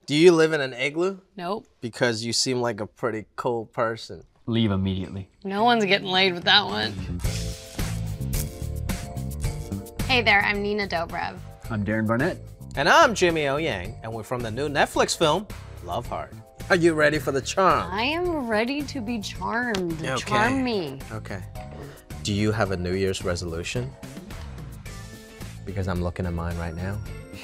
Do you live in an igloo? Nope. Because you seem like a pretty cool person. Leave immediately. No one's getting laid with that one. Hey there, I'm Nina Dobrev. I'm Darren Barnett. And I'm Jimmy O Yang, and we're from the new Netflix film, Love Hard. Are you ready for the charm? I am ready to be charmed. Okay. Charm me. Okay. Do you have a New Year's resolution? Because I'm looking at mine right now.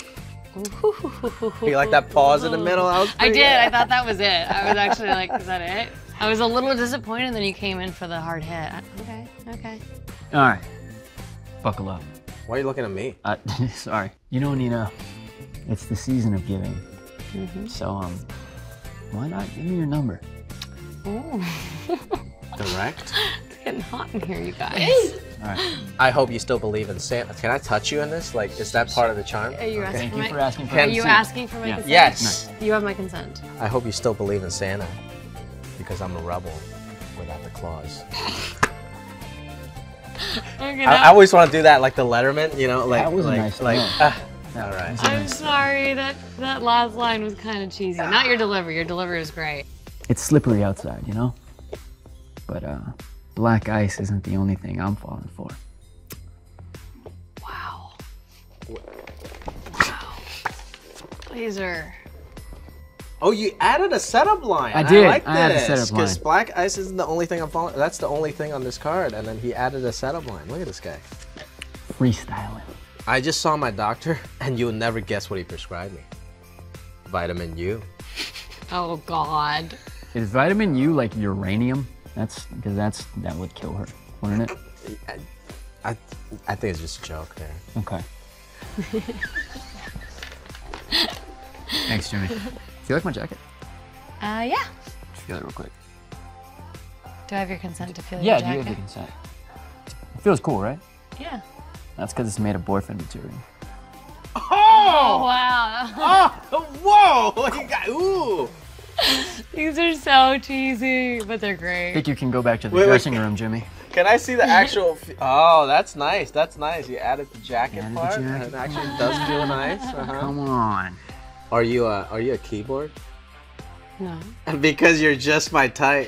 You like that pause in the middle? I did. I thought that was it. I was actually like, is that it? I was a little disappointed, then you came in for the hard hit. Okay, okay. All right, buckle up. Why are you looking at me? Sorry. You know, Nina, it's the season of giving. So, why not give me your number? Ooh. Direct? It's getting hot in here, you guys. All right. I hope you still believe in Santa. Can I touch you in this? Like, is that part of the charm? Are you asking Thank you for my, asking for Are you consent. asking for my consent? Yes. You have my consent. I hope you still believe in Santa. Because I'm a rebel without the claws. Okay, I always want to do that, like the Letterman, you know, like That was a like nice like. note. All right. I'm sorry, that last line was kind of cheesy. Not your delivery. Your delivery was great. It's slippery outside, you know? But, black ice isn't the only thing I'm falling for. Wow. Wow. Laser. Oh, you added a setup line. I did. like I added a this, setup line. Because black ice isn't the only thing I'm following. That's the only thing on this card, and then he added a setup line. Look at this guy. Freestyling. I just saw my doctor, and you would never guess what he prescribed me. Vitamin U. Oh, God. Is vitamin U like uranium? That would kill her, wouldn't it? I think it's just a joke there. Okay. Thanks, Jimmy. Do you like my jacket? Yeah. Feel it real quick. Do I have your consent to feel Yeah, your do you jacket? have the consent? It feels cool, right? Yeah. That's because it's made of boyfriend material. Oh, wow. Oh, whoa! You got, ooh! These are so cheesy, but they're I great. think you can go back to the Wait, dressing room, Jimmy. Can I see the actual? Oh, that's nice. That's nice. You added the jacket Added the part. jacket It actually does feel nice. Come on. Are you a keyboard? No. Because you're just my type.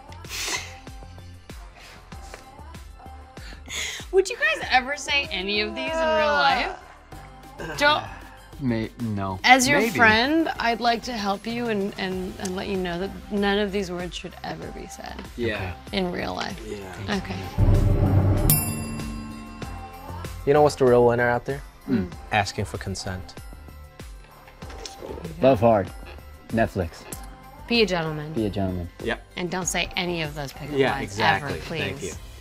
Would you guys ever say any of these in real life? Don't. No. As your Maybe. friend, I'd like to help you and let you know that none of these words should ever be said Yeah. in real life. Yeah. Okay. You know what's the real winner out there? Asking for consent. Love Hard. Netflix. Be a gentleman. Be a gentleman. Yep. And don't say any of those pickup Yeah, lines exactly. ever, please. Thank you.